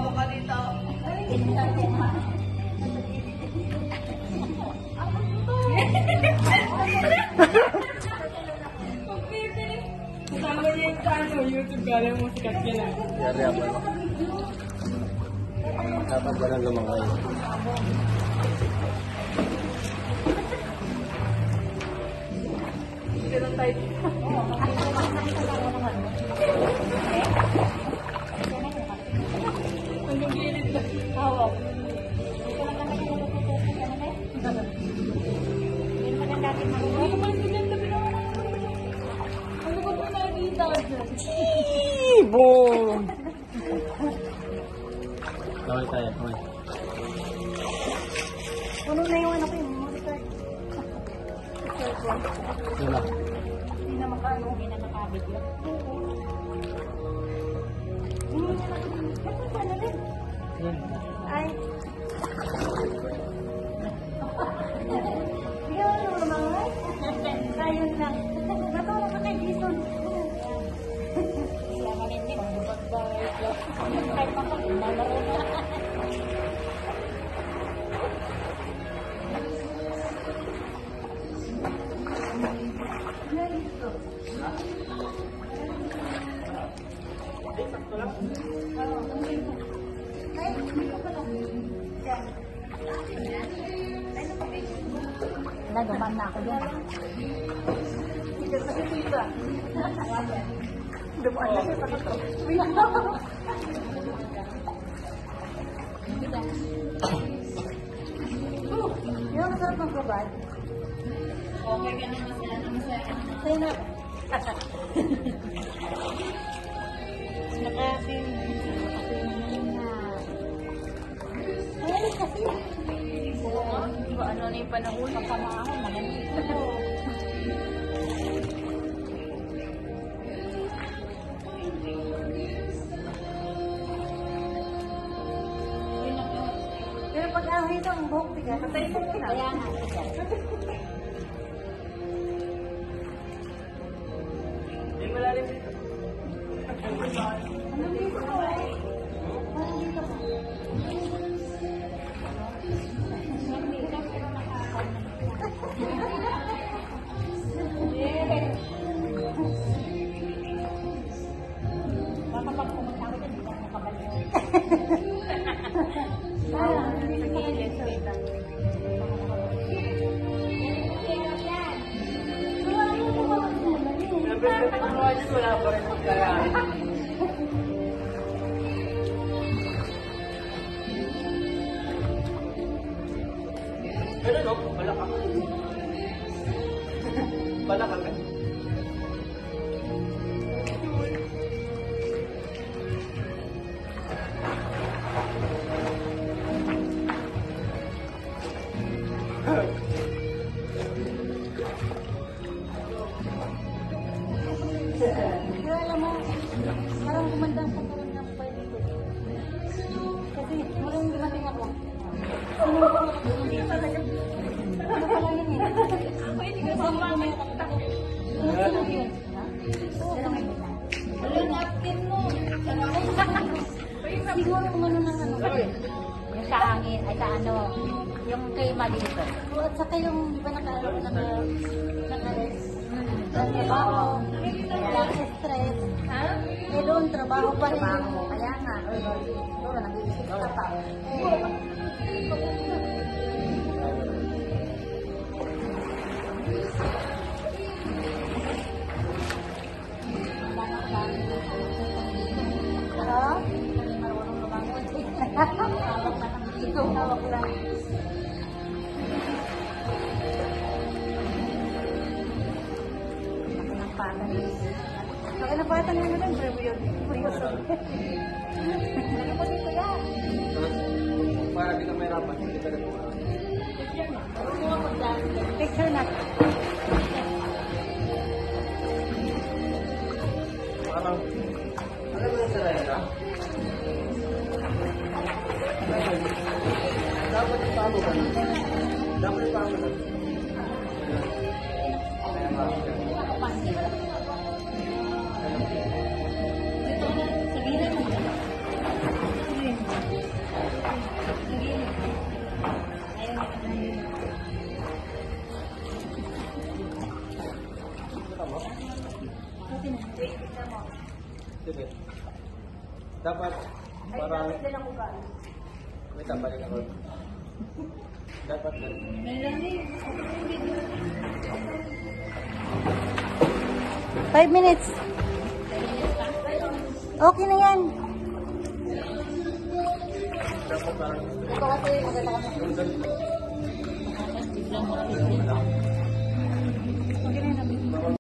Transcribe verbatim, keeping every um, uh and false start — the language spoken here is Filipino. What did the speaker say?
Sumama ka dito. Kasama niya yung channel, YouTube ka lang mo sikat ka na. Yari apa? Dapat ba nang lumangay? Ganun tayo. Hanggang gilid na. Hawak. Ano ba ba nakikita dyan? Boom! Kaway tayo, kaway. Ano na yung ano ko yung monitor? Sila. Hindi na makano. Hindi na makabigyo. Hindi na makabigyo. Ay. Hindi ako naman mga. Ayun lang. Natawa ka kay Jason. Kaya manindig. Kahit pa pa. Malaro na. Nagaman na ako dyan. Hindi ka kasi tita. Dumaan na siya sa ito. Yung masarap ng kabad. Okay ka na masaya na masaya. Sa'yo na. Nakasin. Ay, kasi. Di ba ano na yung panahon? Pagkamahon, malamig. Pero pag ahay ito, ang buhok tiga, patay mo na. Kaya nga, tiga. Hindi malalim dito. Ano dito ko eh? Ano dito ko? Baka pag pumunta ako dyan, hindi ako makabalik. Ah, hindi ko kailan sa ito. Wala pa rin magkakain. Pero no, balakang. Balakang eh. Pero alam mo, parang gumandang sa karoon ng pa dito. Kasi mulang dumating ako. Hindi talaga. Ano pala yun eh? Pwede ka sa mga taktak. Ano yun? Wala na actin mo. Siguro kung ano ng ano. Yung sa hangin, ay sa ano, yung kay Malito. At saka yung, di ba naka-aral na naka-rest? Trabaho. Wala sa stress. Eh doon, trabaho pa rin. Trabaho, kaya nga, siguro nag-iisip ka pa. Ha? Marunong lumangon. Ikaw hawak lang. Kaya napakita naman lang, pero yun. Seryoso. Ano po dito yan? Para di ka mahirapan, hindi ka rin buka. Picture na. Parang, alam mo yung saraya na? Dapat ipamo ka na. Dapat ipamo na. Kaya nga. Dito na, sabihin mo. mo? Buti na. Wait, tignan mo. Sige. Dapat, Ay, parang, dapat din ang ugali. may tabalik ako. Dapat na. Melanie, Five minutes. Okay na yan. Dapat parang, Ito kasi maganda ka na. yung